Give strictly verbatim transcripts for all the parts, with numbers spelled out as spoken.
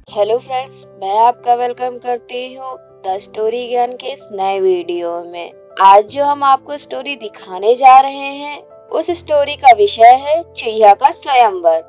Hello friends, मैं आपका welcome करती हूँ द स्टोरी ज्ञान के इस नए वीडियो में। आज जो हम आपको स्टोरी दिखाने जा रहे हैं उस स्टोरी का विषय है चुईया का स्वयंवर।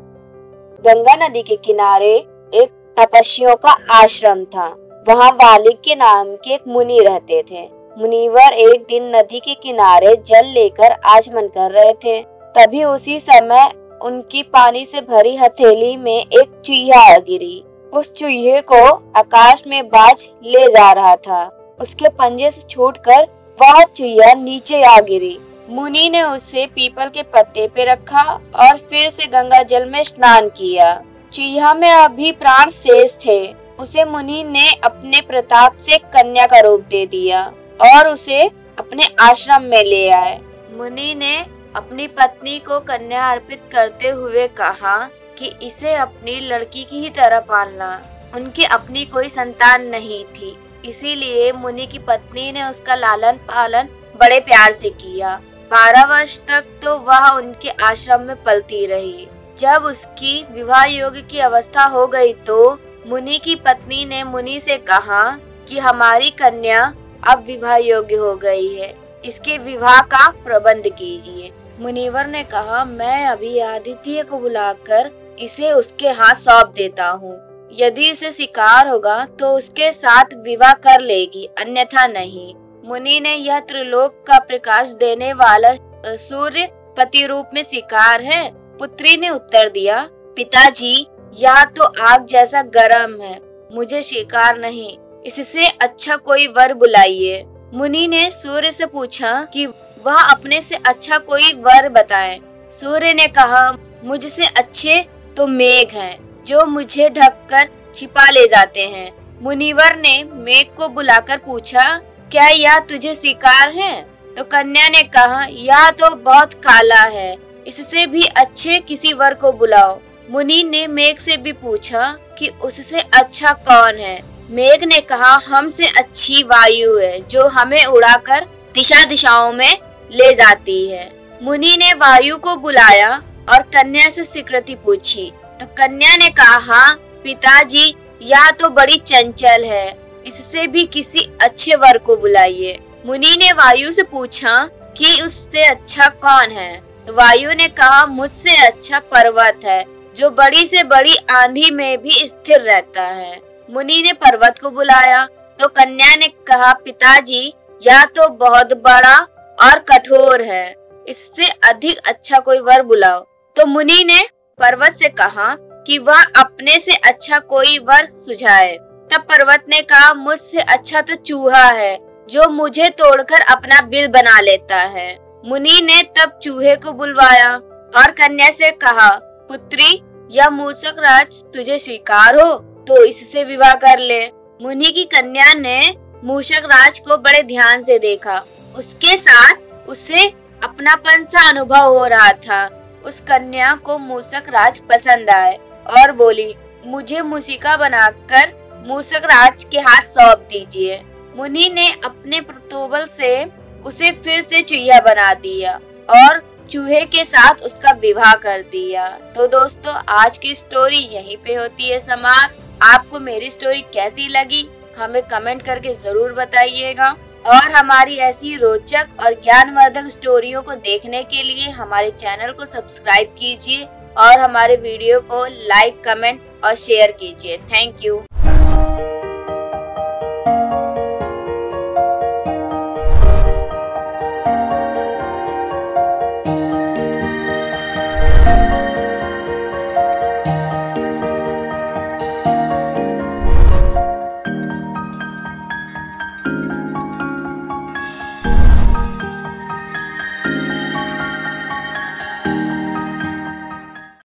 गंगा नदी के किनारे एक तपस्वियों का आश्रम था। वहाँ वालिक के नाम के एक मुनि रहते थे। मुनिवर एक दिन नदी के किनारे जल लेकर आचमन कर रहे थे। तभी उसी समय उनकी पानी से भरी हथेली में एक चुईया गिरी। उस चूहे को आकाश में बाज ले जा रहा था। उसके पंजे से छूटकर वह चुईया नीचे आ गिरी। मुनि ने उसे पीपल के पत्ते पे रखा और फिर से गंगा जल में स्नान किया। चुईया में अभी प्राण शेष थे। उसे मुनि ने अपने प्रताप से कन्या का रूप दे दिया और उसे अपने आश्रम में ले आए। मुनि ने अपनी पत्नी को कन्या अर्पित करते हुए कहा कि इसे अपनी लड़की की ही तरह पालना। उनकी अपनी कोई संतान नहीं थी, इसीलिए मुनि की पत्नी ने उसका लालन पालन बड़े प्यार से किया। बारह वर्ष तक तो वह उनके आश्रम में पलती रही। जब उसकी विवाह योग्य की अवस्था हो गई तो मुनि की पत्नी ने मुनि से कहा कि हमारी कन्या अब विवाह योग्य हो गई है, इसके विवाह का प्रबंध कीजिए। मुनिवर ने कहा, मैं अभी आदित्य को बुलाकर इसे उसके हाथ सौंप देता हूँ। यदि इसे शिकार होगा तो उसके साथ विवाह कर लेगी, अन्यथा नहीं। मुनि ने यह त्रिलोक का प्रकाश देने वाला सूर्य पति रूप में शिकार है। पुत्री ने उत्तर दिया, पिताजी यह तो आग जैसा गर्म है, मुझे शिकार नहीं, इससे अच्छा कोई वर बुलाइए। मुनि ने सूर्य से पूछा कि वह अपने से अच्छा कोई वर बताएं। सूर्य ने कहा, मुझसे अच्छे तो मेघ हैं, जो मुझे ढककर छिपा ले जाते हैं। मुनिवर ने मेघ को बुलाकर पूछा, क्या यह तुझे शिकार है? तो कन्या ने कहा, यह तो बहुत काला है, इससे भी अच्छे किसी वर को बुलाओ। मुनि ने मेघ से भी पूछा कि उससे अच्छा कौन है? मेघ ने कहा, हमसे अच्छी वायु है, जो हमें उड़ाकर दिशा दिशाओं में ले जाती है। मुनि ने वायु को बुलाया और कन्या से स्वीकृति पूछी। तो कन्या ने कहा, पिताजी यह तो बड़ी चंचल है, इससे भी किसी अच्छे वर को बुलाइए। मुनि ने वायु से पूछा कि उससे अच्छा कौन है? तो वायु ने कहा, मुझसे अच्छा पर्वत है, जो बड़ी से बड़ी आंधी में भी स्थिर रहता है। मुनि ने पर्वत को बुलाया तो कन्या ने कहा, पिताजी यह तो बहुत बड़ा और कठोर है, इससे अधिक अच्छा कोई वर बुलाओ। तो मुनि ने पर्वत से कहा कि वह अपने से अच्छा कोई वर सुझाए। तब पर्वत ने कहा, मुझसे अच्छा तो चूहा है, जो मुझे तोड़कर अपना बिल बना लेता है। मुनि ने तब चूहे को बुलवाया और कन्या से कहा, पुत्री यह मूषक राज तुझे स्वीकार हो तो इससे विवाह कर ले। मुनि की कन्या ने मूषक राज को बड़े ध्यान से देखा। उसके साथ उसे अपनापन सा अनुभव हो रहा था। उस कन्या को मूषक राज पसंद आए और बोली, मुझे मूषिका बनाकर मूषक राज के हाथ सौंप दीजिए। मुनि ने अपने प्रतोबल से उसे फिर से चुईया बना दिया और चूहे के साथ उसका विवाह कर दिया। तो दोस्तों, आज की स्टोरी यहीं पे होती है समाप्त। आपको मेरी स्टोरी कैसी लगी हमें कमेंट करके जरूर बताइएगा और हमारी ऐसी रोचक और ज्ञानवर्धक स्टोरियों को देखने के लिए हमारे चैनल को सब्सक्राइब कीजिए और हमारे वीडियो को लाइक, कमेंट और शेयर कीजिए। Thank you.